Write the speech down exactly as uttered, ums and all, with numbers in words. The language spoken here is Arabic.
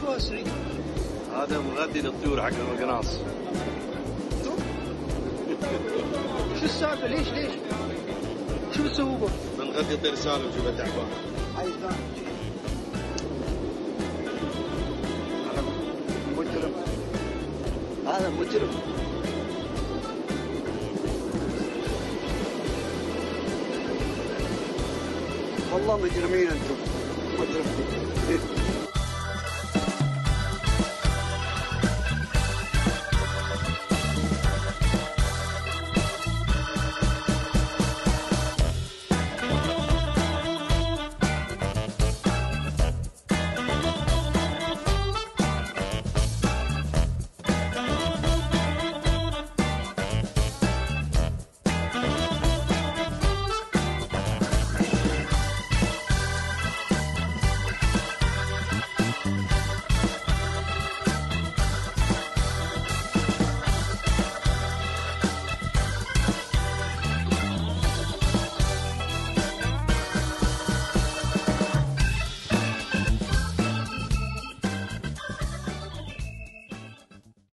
واسري. هذا مغذي للطيور حق المقناص. شو السالفه؟ ليش ليش؟ شو بتسووا به؟ بنغذي طير سالم شو تعبان. مجرم. هذا مجرم. والله مجرمين انتم. مجرمين.